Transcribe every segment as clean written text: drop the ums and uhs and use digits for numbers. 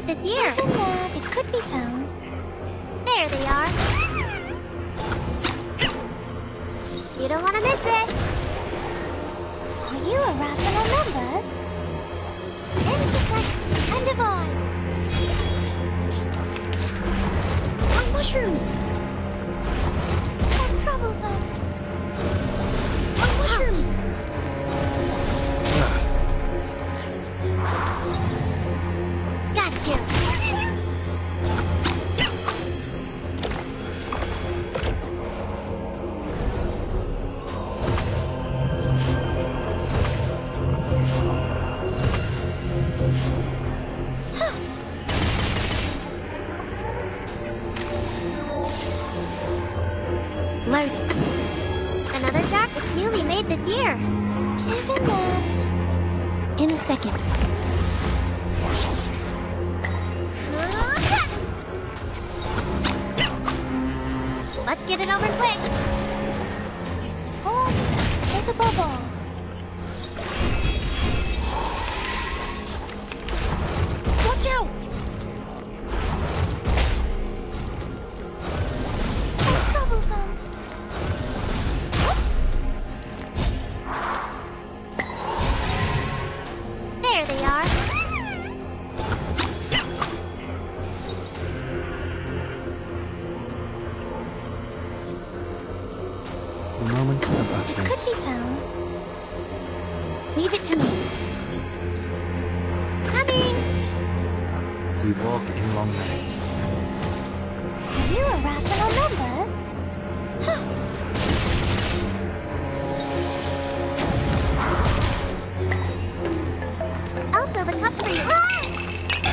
this year. Even that, it could be found. There they are. You don't want to miss it. Are you a rational numbers? Intersect and divide. On mushrooms! How troublesome. On mushrooms! Got you. Loaded. Another jar? It's newly made this year. Even that. In a second. Let's get it over quick. Oh, there's a bubble. Watch out! How troublesome. There they are. The moment of It could utterance. be found. Leave it to me. Coming. We walk in long nights. Are you a rational numbers? I'll fill the cup for you.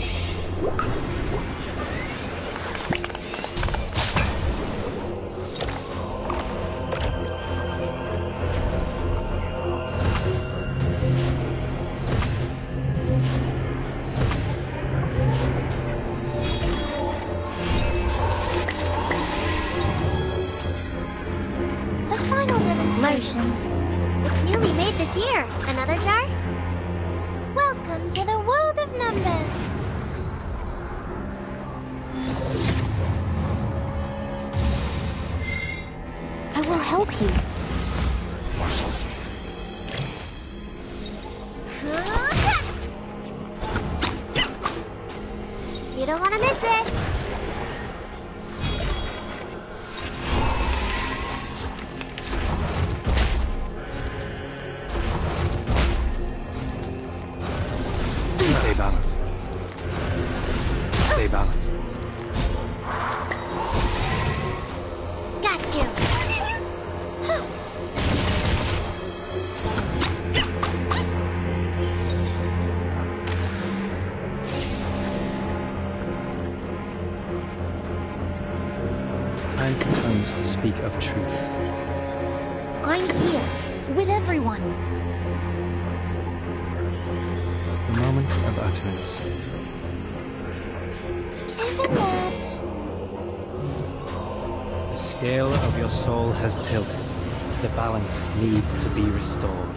The final demonstration. It's newly made this year. Another jar? Welcome to the world of numbers. I will help you. You don't want to miss it. Stay balanced. Stay balanced. Got you. Time comes to speak of truth. I'm here with everyone. The moment of utterance. Even that. The scale of your soul has tilted. The balance needs to be restored.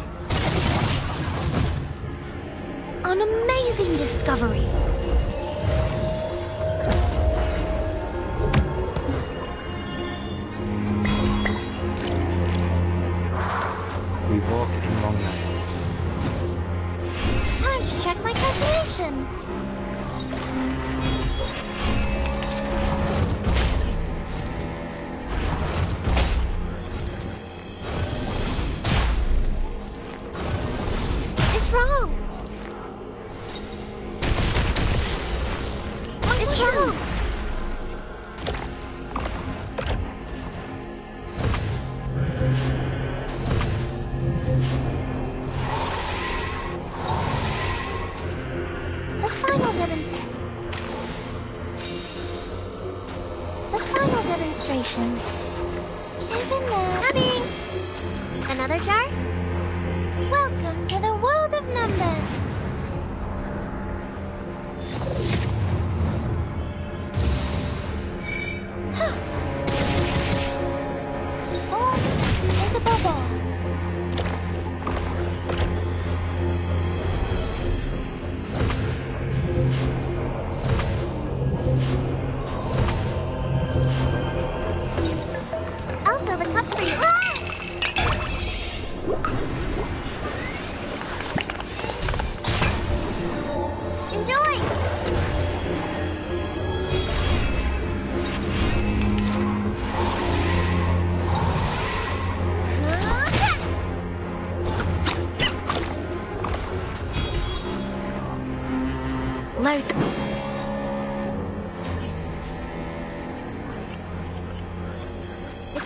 An amazing discovery. We walk in long nights. Time to check my calculation. It's wrong. It's wrong. The final demonstration. Even that. Coming. Another jar? Welcome to the world of numbers. Oh, there's a bubble.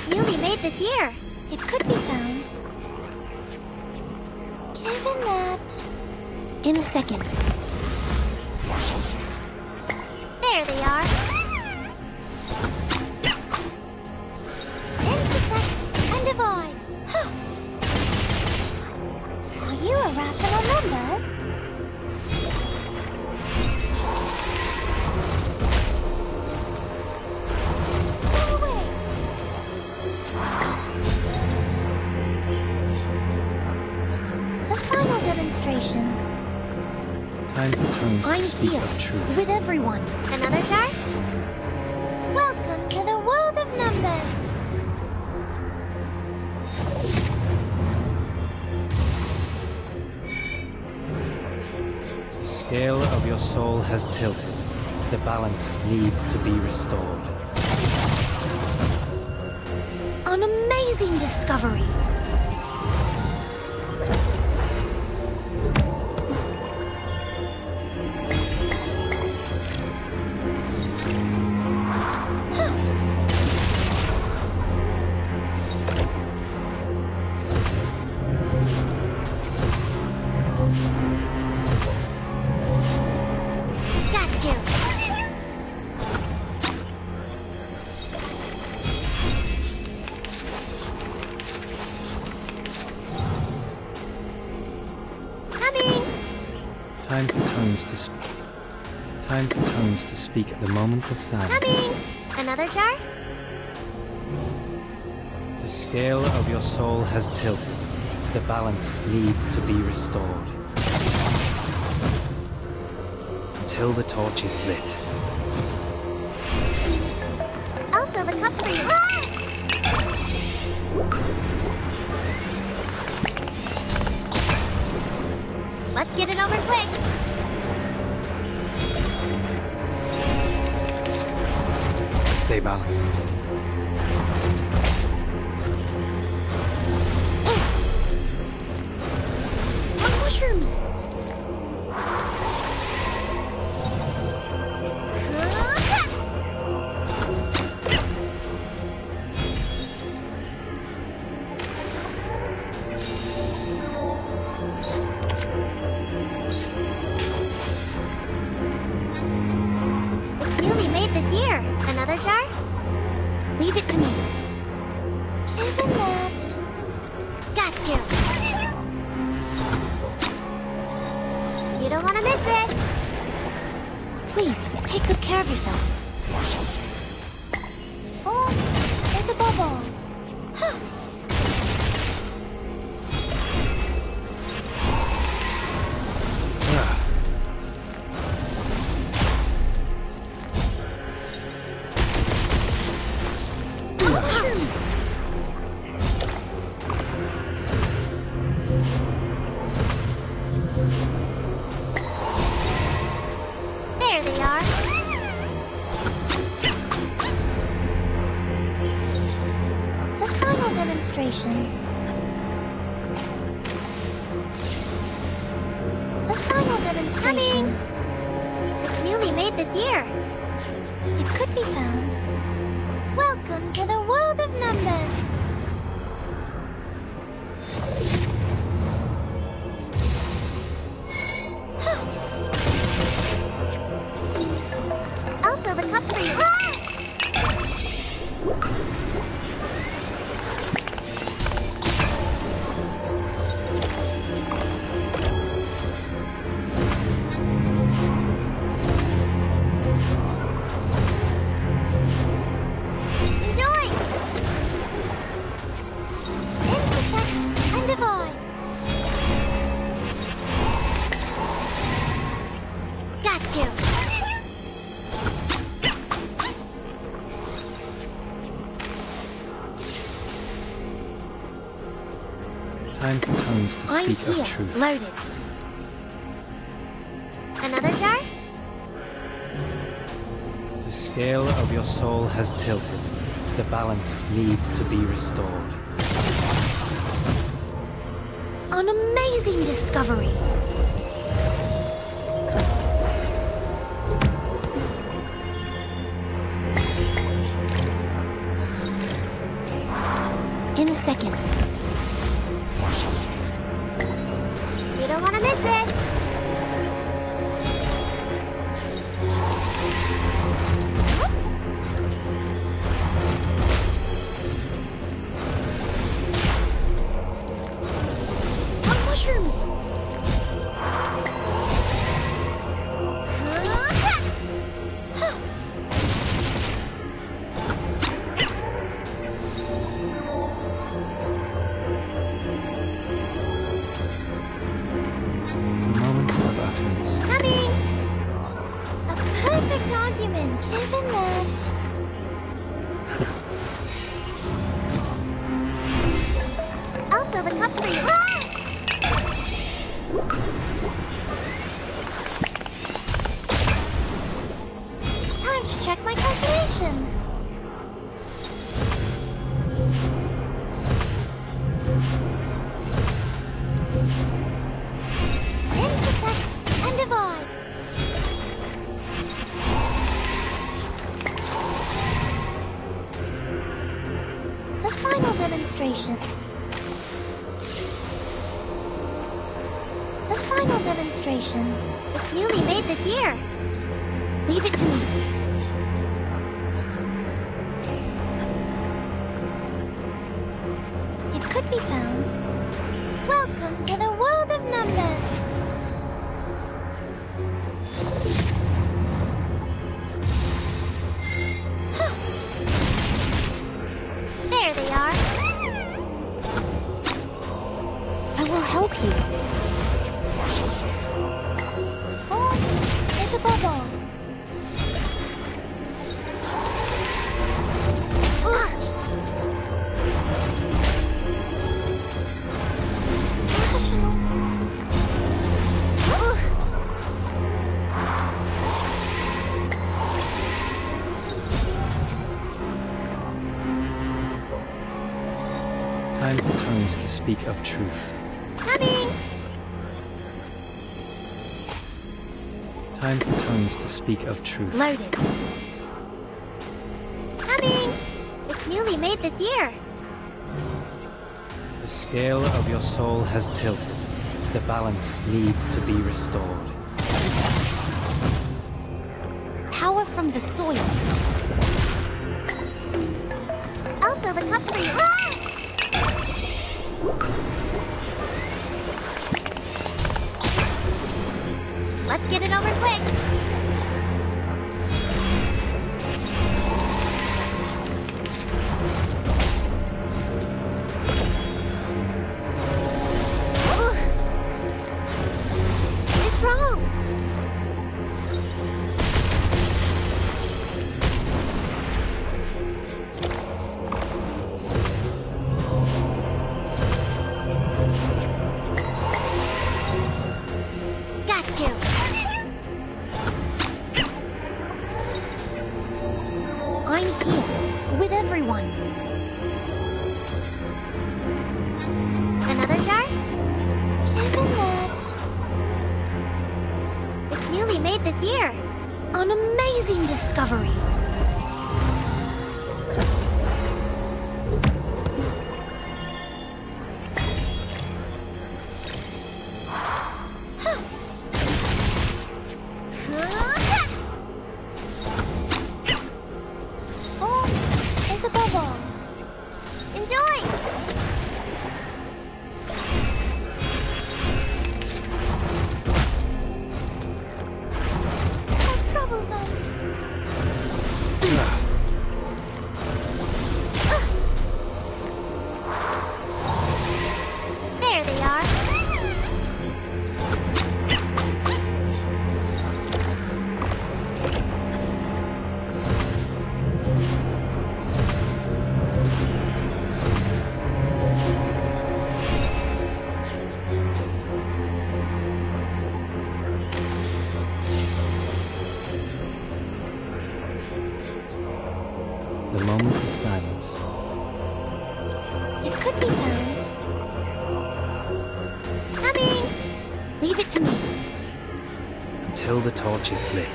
It's newly made this year. It could be found. Given that... In a second. There they are. Intersect and divide. Huh. Are you irrational numbers? Go away. The final demonstration. Time for tongues I'm to speak here of truth. with everyone. Another jar? Welcome to the world of numbers. The scale of your soul has tilted. The balance needs to be restored. An amazing discovery. Got you. Coming. Time for tongues to speak. Time for tongues to speak at the moment of silence. Coming. Another jar? The scale of your soul has tilted. The balance needs to be restored. Until the torch is lit. I'll fill the cup for you. Let's get it over quick. Stay balanced. More mushrooms. It's newly made this year. Another jar? Leave it to me. Given that... Got you. You don't want to miss it. Please, take good care of yourself. Oh, there's a bubble. Huh. More mushrooms. There they are. The final demonstration. The final demonstration. Coming. It's newly made this year. It could be found. Welcome to the world of numbers. I'll fill the cup for you. Enjoy. Intersect and divide. Got you. Time for tongues to I'm speak here, of truth. loaded. Another jar? The scale of your soul has tilted. The balance needs to be restored. An amazing discovery. In a second. You don't want to miss it. On mushrooms! Moments of utterance. Coming. A perfect argument, given that... I'll fill the cup for you. Time to check my calculation. Intersect and divide. The final demonstration. The final demonstration. It's newly made this year. Leave it to me. It could be found. Welcome to the world of numbers. There they are. I will help you. Form is above all. Rational. Time for tongues to speak of truth. Coming. Time for tongues to speak of truth. Loaded. Coming. It's newly made this year. The scale of your soul has tilted. The balance needs to be restored. Power from the soil. I'll fill the cup for you. Let's get it over quick. It's wrong. Got you. I'm here with everyone. Another jar? Given that... It's newly made this year. An amazing discovery. Form is above all. Enjoy. How troublesome. There they are. The moment of silence. It could be found. Coming. Leave it to me. Until the torch is lit.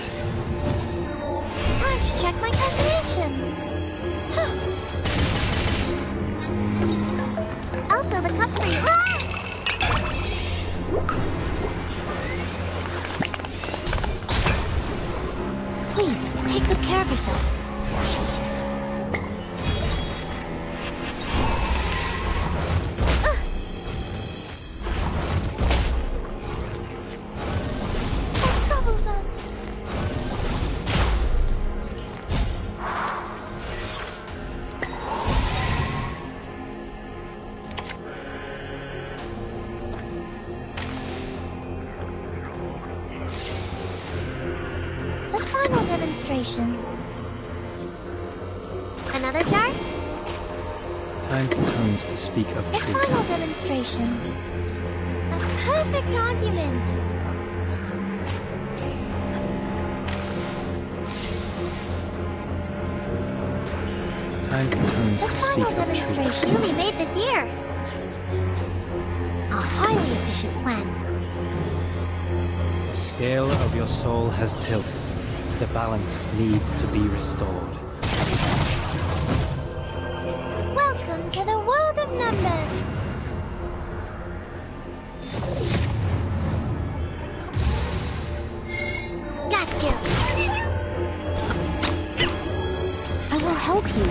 Time to check my calculation. demonstration. Another jar? Time for tongues to speak of The truth. final demonstration. A perfect argument. Time for tongues The to final speak of truth. demonstration. Newly made this year. A highly efficient plan. The scale of your soul has tilted. The balance needs to be restored. Welcome to the world of numbers. Got you. I will help you.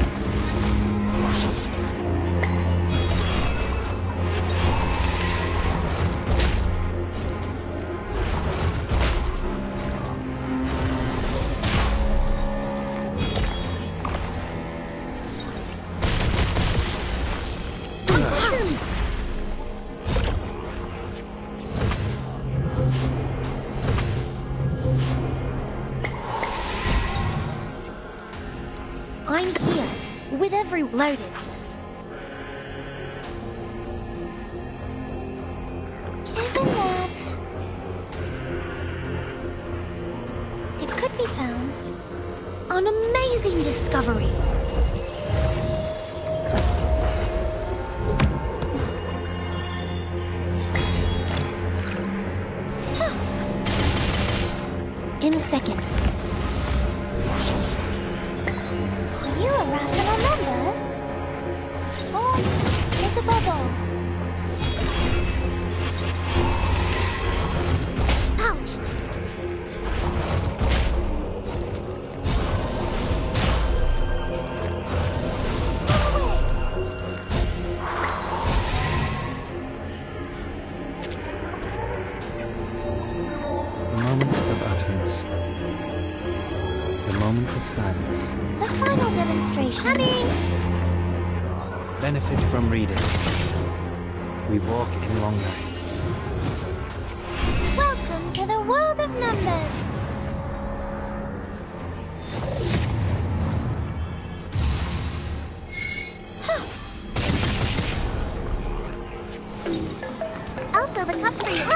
I'm here, with every loaded. Given that it could be found, an amazing discovery. In a second. Are you a rational numbers? Or is a bubble? Ouch. The moment of utterance. The moment of silence. The final demonstration. Coming. Benefit from reading. We walk in long nights. Welcome to the world of numbers. I'll fill the cup for you.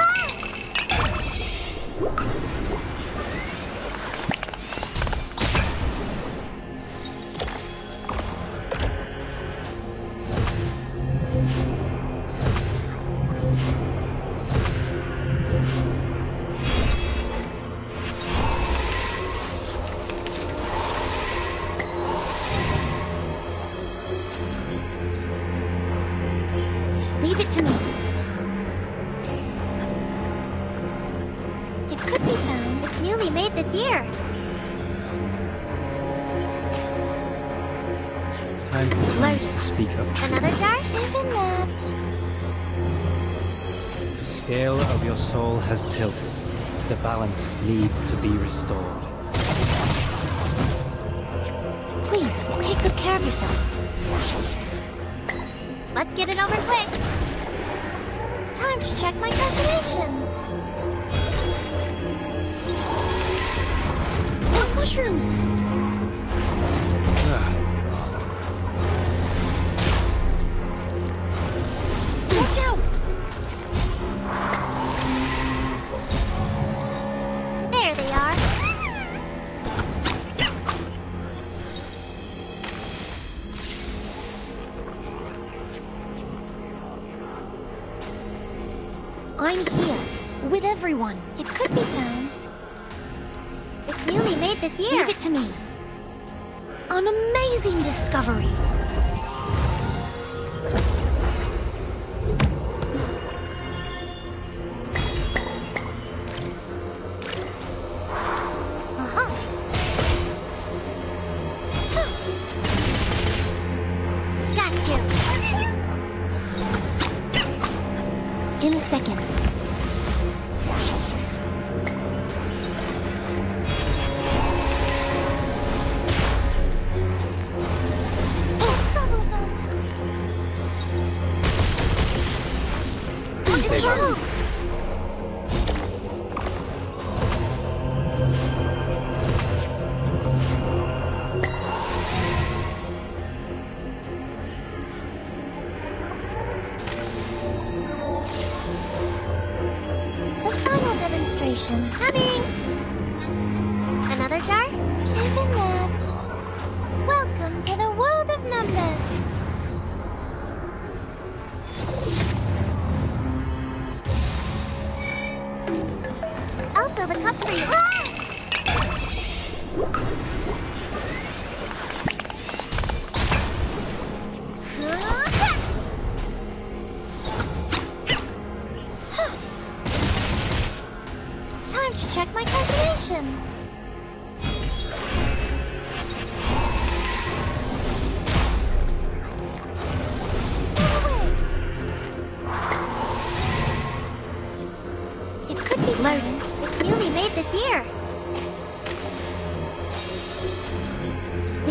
Leave it to me. It could be found. It's newly made this year. Time for tongues to speak of truth. Another jar? Given that The scale of your soul has tilted. The balance needs to be restored. please take good care of yourself. Let's get it over quick. Time to check my calculation. Oh, mushrooms! Watch out! There they are. I'm here, with everyone. It could be found. It's newly made this year. Leave it to me. An amazing discovery. Uh-huh. Got you. In a second. They rise.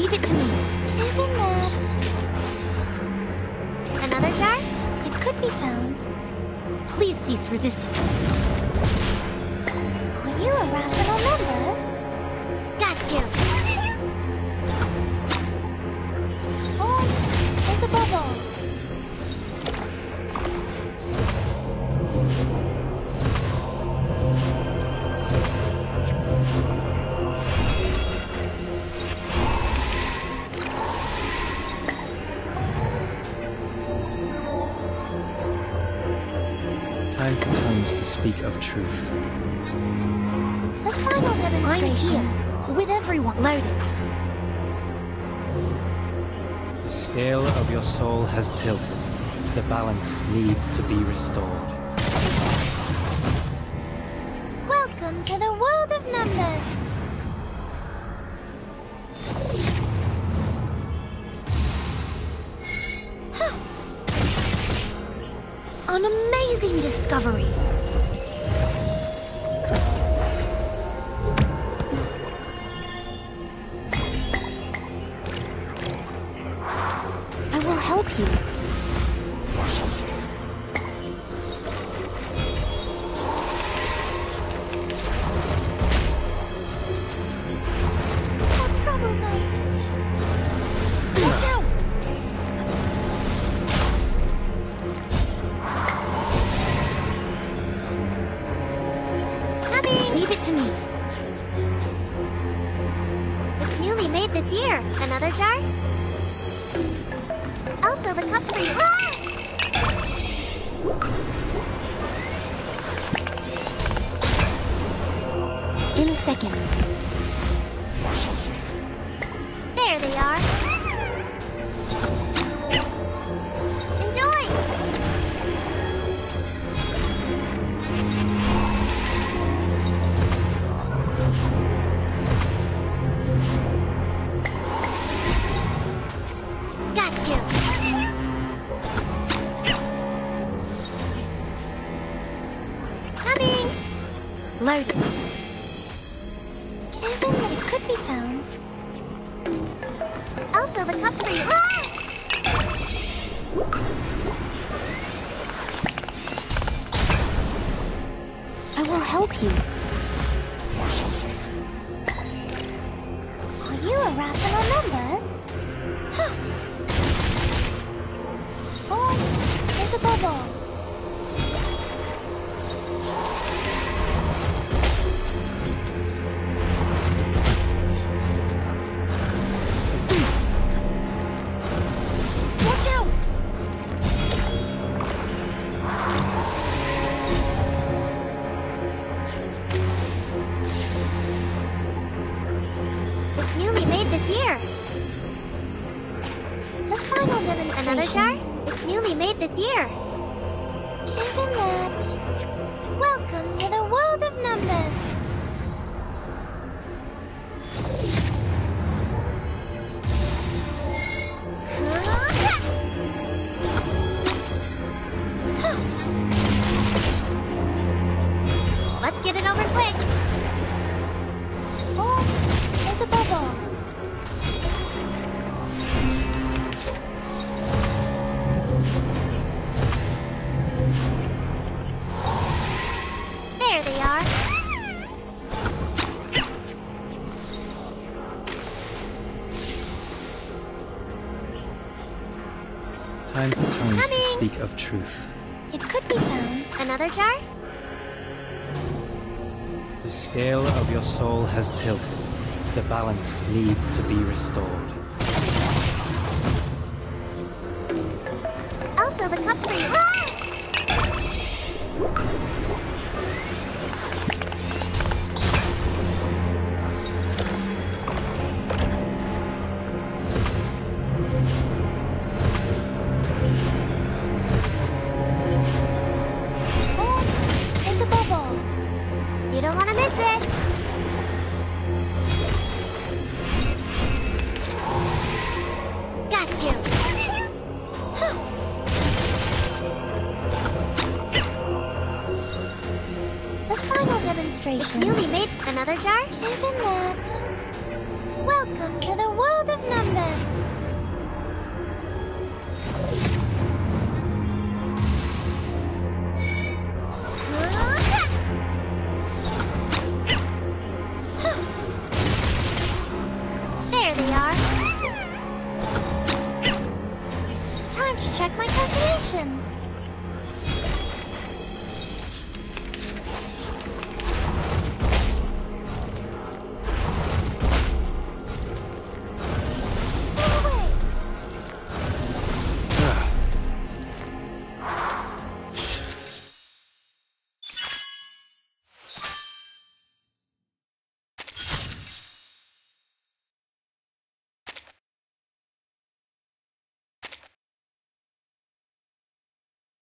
Leave it to me. Given that... Another jar? It could be found. Please cease resistance. Are you a rational member? Got you. Oh, there's a bubble. Time for tongues to speak of truth. The final demonstration. I'm here, with everyone loaded. The scale of your soul has tilted. The balance needs to be restored. Welcome to the world of numbers. An amazing discovery. I will help you. How troublesome. Watch out! Leave it to me. It's newly made this year. Another jar? I'll fill the cup for you. Ah! In a second. There they are. Enjoy! Got you. Coming! Loaded. Given that it could be found. I'll fill the cup for you. Ah! I will help you. Are you a rational member? Oh, there's a bubble. Watch out! It's newly made this year. The final demonstration. Another jar? It's newly made this year. Given that... Welcome to the world of numbers. Let's get it over quick. Oh, there's a bubble. There they are. Time for tongues to Coming. speak of truth. It could be found. Another jar? The scale of your soul has tilted. The balance needs to be restored. I'll fill the cup for you. Ah! Oh, it's a bubble. You don't want to miss it. Got you. The final It's demonstration. newly made. Another jar? Given that... Welcome to the world of numbers. Listen.